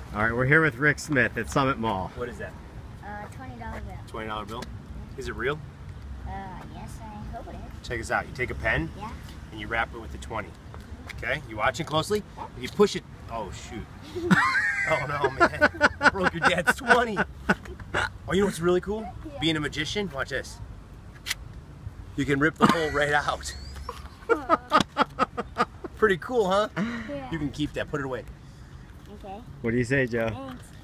All right, we're here with Rick Smith at Summit Mall. What is that? $20 bill. $20 bill? Is it real? Yes, I hope it is. Check this out. You take a pen Yeah. and you wrap it with the 20. Okay? You watching closely? You push it. Oh, shoot. Oh, no, man. I broke your dad's 20. Oh, you know what's really cool? Yeah. Being a magician, watch this. You can rip the hole right out. Pretty cool, huh? Yeah. You can keep that. Put it away. Okay. What do you say, Joe? Thanks.